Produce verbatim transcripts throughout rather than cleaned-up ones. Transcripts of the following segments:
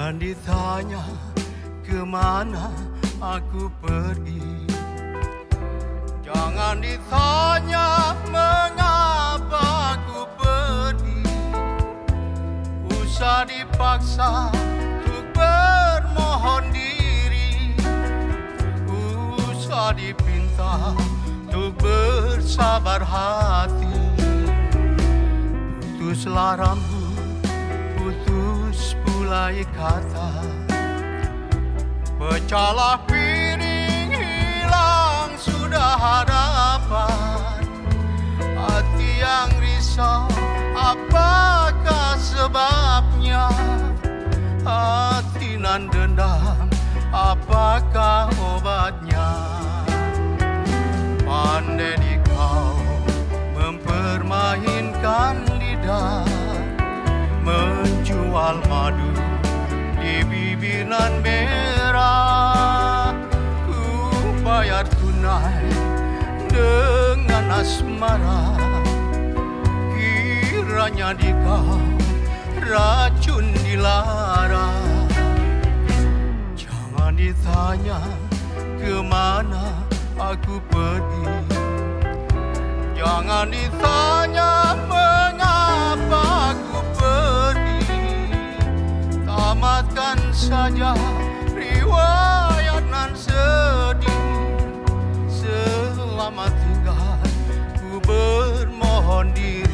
Jangan ditanya kemana aku pergi, jangan ditanya mengapa aku pergi. Usah dipaksa untuk bermohon diri, usah dipinta untuk bersabar hati. Putuslah rambut, putus pula ikatan, pecahlah piring, hilang sudah harapan. Hati yang risau, apakah sebabnya? Hati nan dendam, apakah obatnya? Pandai di kau mempermainkan lidah, menjual madu di bibir nan merah. Ku bayar tunai dengan asmara, kiranya di kau racun dilarang. Jangan ditanya kemana aku pergi, jangan ditanya mengapa aku pergi. Tamatkan saja riwayat nan sedih. Selamat tinggal, ku bermohon diri.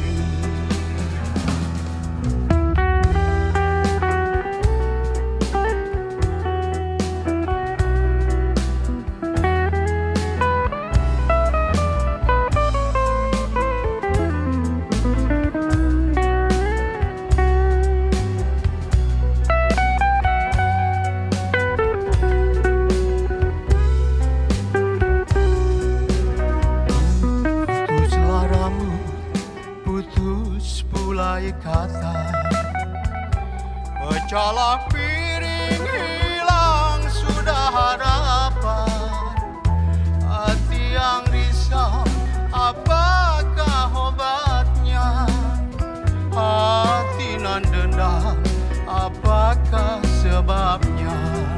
Ikatan, pecahlah piring, hilang sudah harapan. Hati yang risau, apakah obatnya? Hati nan dendam, apakah sebabnya?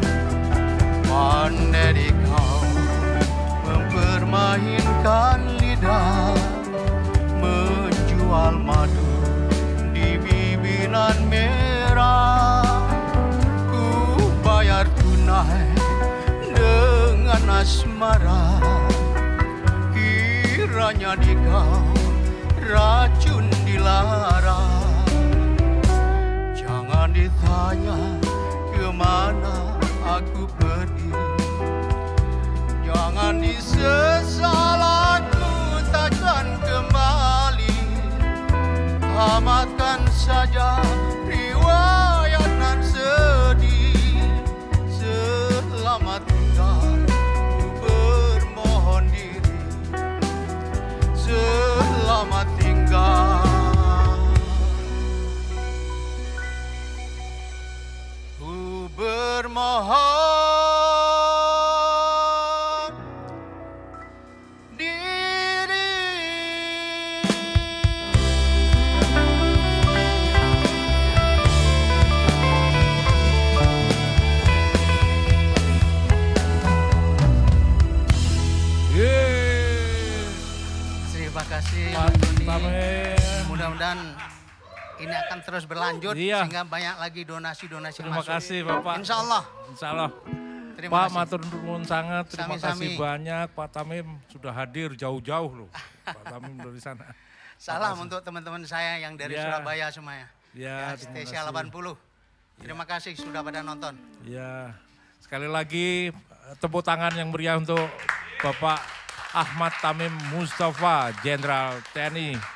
Pandai di kau mempermainkan lidah, menjual madu bibinan merah. Ku bayar tunai dengan asmara, kiranya di kau racun dilarang. Jangan ditanya kemana aku pergi, jangan disesal aku takkan kembali. Tamatkan saja riwayat nan sedih. Selamat tinggal, ku bermohon diri. Selamat tinggal, ku bermohon mudah-mudahan ini akan terus berlanjut, iya, sehingga banyak lagi donasi-donasi terima masuk. kasih Bapak. Insya Allah. Insya Allah. Terima Pak kasih. matur nuwun sangat, terima Sami-sami. kasih banyak. Pak Tamim sudah hadir jauh-jauh loh. Pak Tamim dari sana. Salam untuk teman-teman saya yang dari ya. Surabaya semuanya. Ya, ya Stesia delapan puluh. Terima ya. kasih sudah pada nonton. Ya, sekali lagi tepuk tangan yang meriah untuk Bapak Ahmad Tamim Mustafa, Jenderal T N I